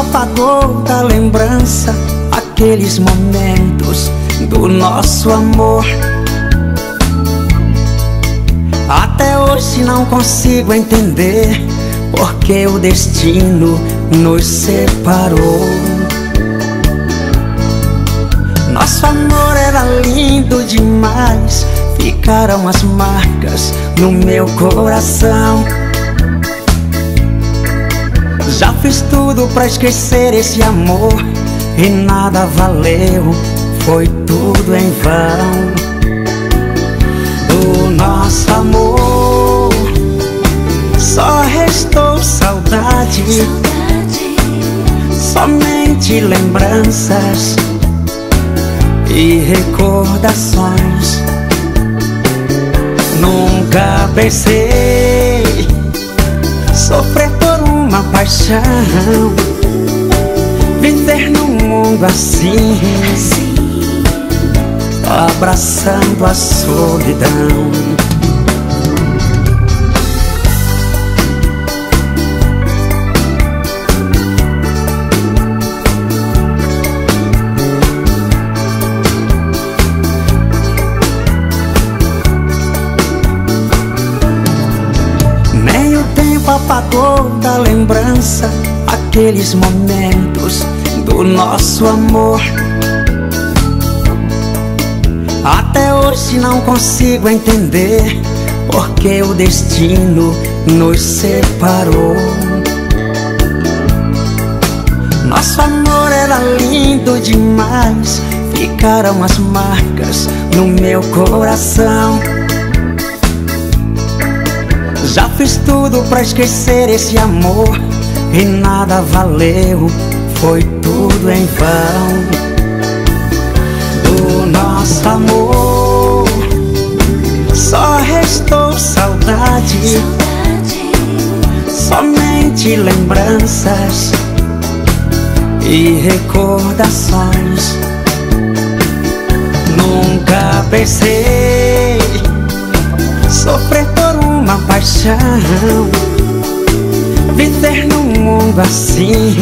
apagou da lembrança aqueles momentos do nosso amor. Até hoje não consigo entender porque o destino nos separou. Nosso amor era lindo demais, ficaram as marcas no meu coração. Já fiz tudo pra esquecer esse amor e nada valeu, foi tudo em vão. Do nosso amor só restou saudade, somente lembranças e recordações. Nunca pensei sofrer por uma paixão, viver num mundo assim, abraçando a solidão. Nem o tempo apagou da lembrança aqueles momentos do nosso amor. Até hoje não consigo entender porque o destino nos separou. Nosso amor era lindo demais, ficaram as marcas no meu coração. Já fiz tudo pra esquecer esse amor e nada valeu, foi tudo em vão. Do nosso amor só restou saudade, somente lembranças e recordações. Nunca pensei sofrer por uma paixão, viver num mundo assim,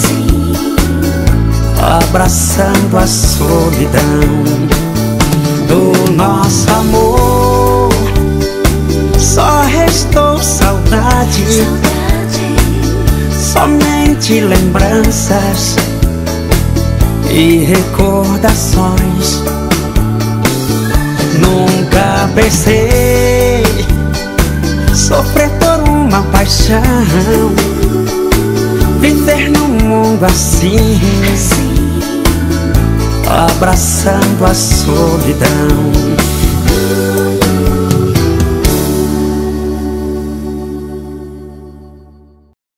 abraçando a solidão. Do nosso amor só restou saudade, somente lembranças e recordações. Nunca pensei sofrer por uma paixão, viver num mundo assim, abraçando a solidão.